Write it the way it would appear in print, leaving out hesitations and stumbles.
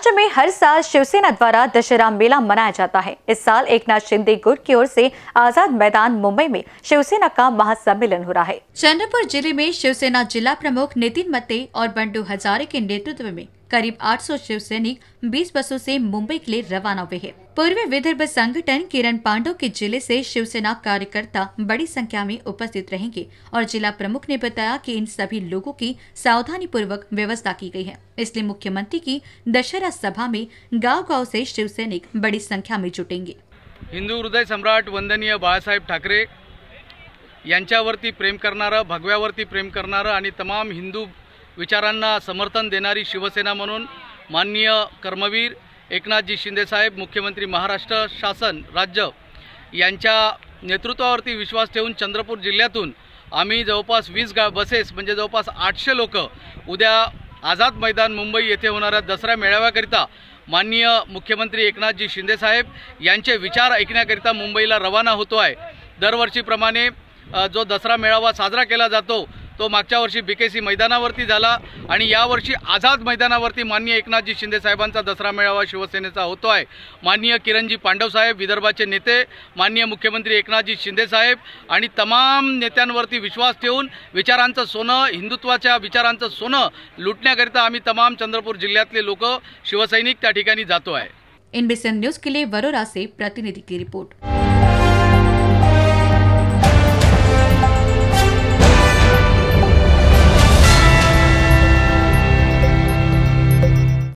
महाराष्ट्र में हर साल शिवसेना द्वारा दशहरा मेला मनाया जाता है। इस साल एकनाथ शिंदे गुट की ओर से आजाद मैदान मुंबई में शिवसेना का महासम्मेलन हो रहा है। चंद्रपुर जिले में शिवसेना जिला प्रमुख नितिन मत्ते और बंडू हजारे के नेतृत्व में करीब 800 शिव सैनिक 20 बसों से मुंबई के लिए रवाना हुए हैं। पूर्वी विदर्भ संगठन किरण पांडव के जिले से शिवसेना कार्यकर्ता बड़ी संख्या में उपस्थित रहेंगे और जिला प्रमुख ने बताया कि इन सभी लोगों की सावधानी पूर्वक व्यवस्था की गई है। इसलिए मुख्यमंत्री की दशहरा सभा में गांव-गांव से शिव सैनिक बड़ी संख्या में जुटेंगे। हिंदू हृदय सम्राट वंदनीय बाळासाहेब ठाकरे यांच्यावरती प्रेम करणारं, भगव्यावरती प्रेम करणारं आणि तमाम हिंदू विचारांना समर्थन देणारी शिवसेना म्हणून माननीय कर्मवीर एकनाथजी शिंदे साहेब, मुख्यमंत्री महाराष्ट्र शासन राज्य यांच्या नेतृत्वावरती विश्वास ठेवून चंद्रपूर जिल्ह्यातून आम्ही जवळपास 20 बसेस म्हणजे जवळपास 800 लोक उद्या आझाद मैदान मुंबई येथे होणाऱ्या दसरा मेळाव्याकरिता माननीय मुख्यमंत्री एकनाथजी शिंदे साहेब यांचे विचार ऐकण्याकरिता मुंबईला रवाना होतो आहे। दरवर्षीप्रमाणे जो दसरा मेळावा साजरा केला जातो तो मागच्या वर्षी बीकेसी मैदानावरती झाला आणि यावर्षी आझाद मैदानावरती माननीय एकनाथजी शिंदे साहेबांचा दसरा मेळावा शिवसेनेचा होतो आहे। माननीय किरणजी पांडव साहेब, विदर्भाचे नेते, माननीय मुख्यमंत्री एकनाथजी शिंदे साहेब आणि तमाम नेत्यांवरती विश्वास ठेवून विचारांचं सोनं, हिंदुत्वाच्या विचारांचं सोनं लुटण्याकरिता आम्ही तमाम चंद्रपूर जिल्ह्यातले लोक शिवसैनिक त्या ठिकाणी जातो आहे। NBCN न्यूज के लिए वरोरा से प्रतिनिधि की रिपोर्ट।